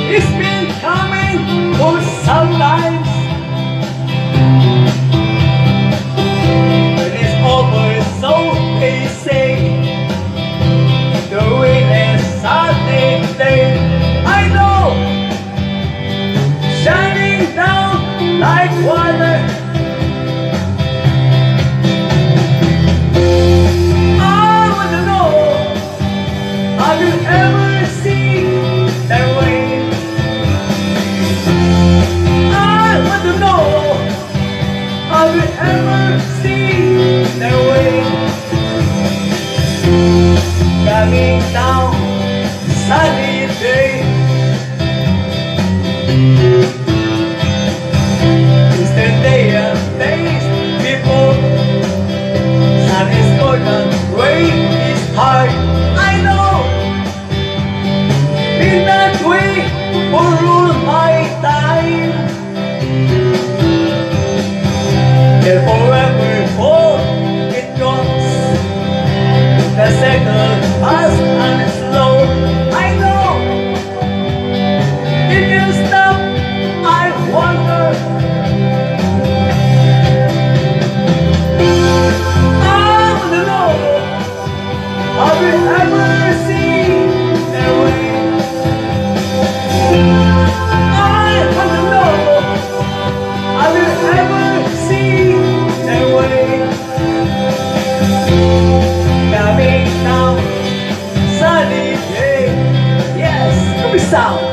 It's been coming for some times, but it's over, so they say. The rain is Sunday day, I know, shining down like water. I wanna know, have you ever seen that rain? I wanna know, have you ever seen that rain? Coming down sunny day, it's the day of days, people. Sun is golden, rain is hard, I know. Midnight way will rule my time, and forever for it goes. The second fast and slow, I know. It can stop, I wonder. I wanna know, have you ever seen that rain? I wanna know, have you ever seen that rain? Coming down sunny day, yes, come sound.